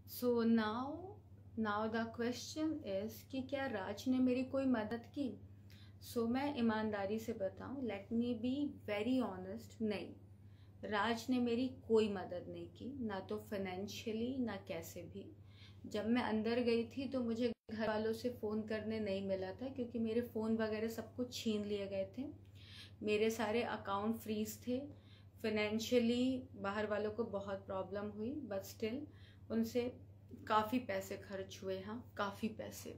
So now the question is कि क्या राज ने मेरी कोई मदद की। मैं ईमानदारी से बताऊं, let me be very honest, नहीं, राज ने मेरी कोई मदद नहीं की, ना तो फाइनेंशियली ना कैसे भी। जब मैं अंदर गई थी तो मुझे घर वालों से फ़ोन करने नहीं मिला था, क्योंकि मेरे फ़ोन वगैरह सब कुछ छीन लिए गए थे। मेरे सारे अकाउंट फ्रीज थे। फाइनेंशियली बाहर वालों को बहुत प्रॉब्लम हुई, बट स्टिल उनसे काफ़ी पैसे खर्च हुए। हाँ, काफ़ी पैसे।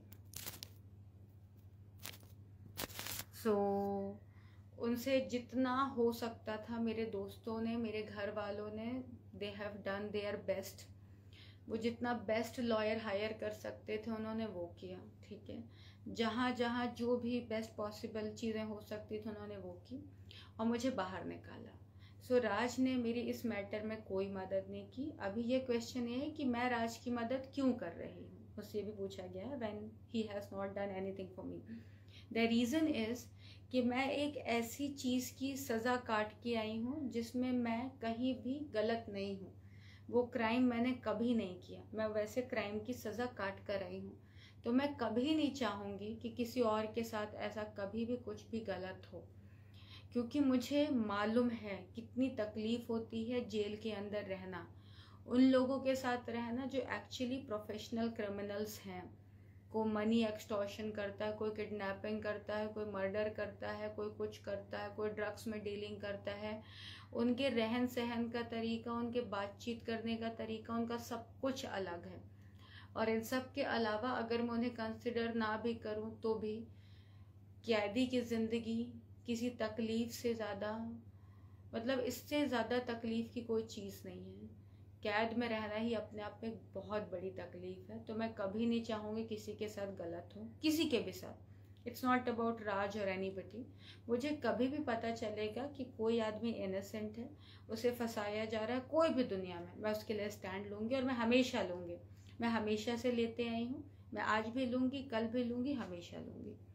उनसे जितना हो सकता था मेरे दोस्तों ने, मेरे घर वालों ने, they have done their best. वो जितना बेस्ट लॉयर हायर कर सकते थे उन्होंने वो किया, ठीक है। जहाँ जहाँ जो भी बेस्ट पॉसिबल चीज़ें हो सकती थी उन्होंने वो की और मुझे बाहर निकाला। राज ने मेरी इस मैटर में कोई मदद नहीं की। अभी ये क्वेश्चन ये है कि मैं राज की मदद क्यों कर रही हूँ, उससे भी पूछा गया है, when he has not done anything for me. The reason is कि मैं एक ऐसी चीज़ की सज़ा काट के आई हूँ जिसमें मैं कहीं भी गलत नहीं हूँ। वो क्राइम मैंने कभी नहीं किया, मैं वैसे क्राइम की सज़ा काट कर आई हूँ। तो मैं कभी नहीं चाहूँगी कि किसी और के साथ ऐसा कभी भी कुछ भी गलत हो, क्योंकि मुझे मालूम है कितनी तकलीफ होती है जेल के अंदर रहना, उन लोगों के साथ रहना जो एक्चुअली प्रोफेशनल क्रिमिनल्स हैं। कोई मनी एक्सटॉर्शन करता है, कोई किडनैपिंग करता है, कोई मर्डर करता है, कोई कुछ करता है, कोई ड्रग्स में डीलिंग करता है। उनके रहन सहन का तरीका, उनके बातचीत करने का तरीका, उनका सब कुछ अलग है। और इन सब के अलावा अगर मैं उन्हें कंसिडर ना भी करूं तो भी कैदी की ज़िंदगी किसी तकलीफ़ से ज़्यादा, मतलब इससे ज़्यादा तकलीफ़ की कोई चीज़ नहीं है। कैद में रहना ही अपने आप में बहुत बड़ी तकलीफ़ है। तो मैं कभी नहीं चाहूँगी किसी के साथ गलत हो, किसी के भी साथ। इट्स नॉट अबाउट राज और एनीबडी। मुझे कभी भी पता चलेगा कि कोई आदमी इनोसेंट है, उसे फंसाया जा रहा है कोई भी दुनिया में, मैं उसके लिए स्टैंड लूँगी और मैं हमेशा लूँगी। मैं हमेशा से लेते आई हूँ, मैं आज भी लूँगी, कल भी लूँगी, हमेशा लूँगी।